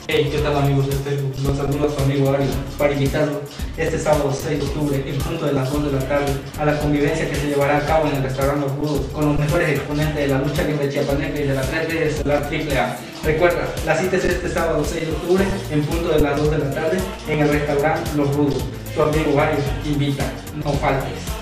Hey, ¿qué tal amigos de Facebook? Los saluda su amigo Ari para invitarlos este sábado 6 de octubre en punto de las 2 de la tarde a la convivencia que se llevará a cabo en el restaurante Los Rudos con los mejores exponentes de la lucha libre chiapaneca y de la 3D estelar AAA. Recuerda, la cita es este sábado 6 de octubre en punto de las 2 de la tarde en el restaurante Los Rudos. Tu amigo Ari invita, no faltes.